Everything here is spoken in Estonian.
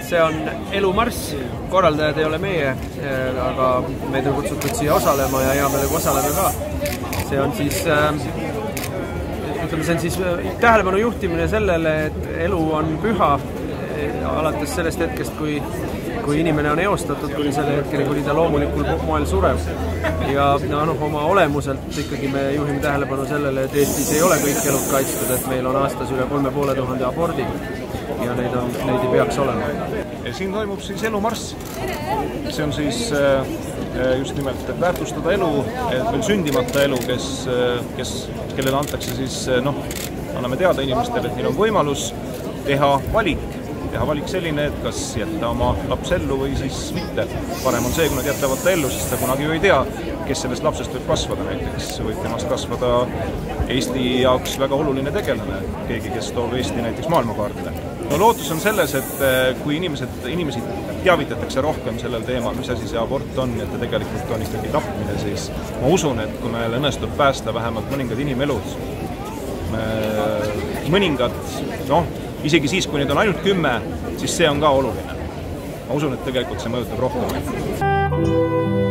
see on Elumarss, korraldajad ei ole meie, aga meid on kutsutud siia osalema ja hea meelega osaleme ka. See on siis, tähelepanu juhtimine sellele, et elu on püha alates sellest hetkest, kui inimene on eostatud, kuni selle hetkeni, kuni ta loomulikul moel sureb. Ja oma olemuselt ikkagi me juhime tähelepanu sellele, et Eestis ei ole kõik elud kaitstud, et meil on aastas üle 3500 abordi ja neid ei peaks olema. Siin toimub siis Elumarss. See on siis just nimelt, et väärtustada elu, veel sündimata elu, kellele antakse siis, anname teada inimestele, et neil on võimalus teha valik selline, et kas jätta oma laps ellu või siis mitte. Parem on see, kui nad jätavad ta ellu, sest ta kunagi ju ei tea, kes sellest lapsest võib kasvada. Näiteks võib temast kasvada Eesti jaoks väga oluline tegelane, keegi, kes toob Eesti näiteks maailmakaardile. Lootus on selles, et kui inimesi teavitatakse rohkem sellel teemal, mis asi see abort on, et ta tegelikult on ikkagi tapmine, siis ma usun, et kui meil õnnestub päästa vähemalt mõningad inimelud, isegi siis, kui neid on ainult 10, siis see on ka oluline. Ma usun, et tegelikult see mõjutab rohkem.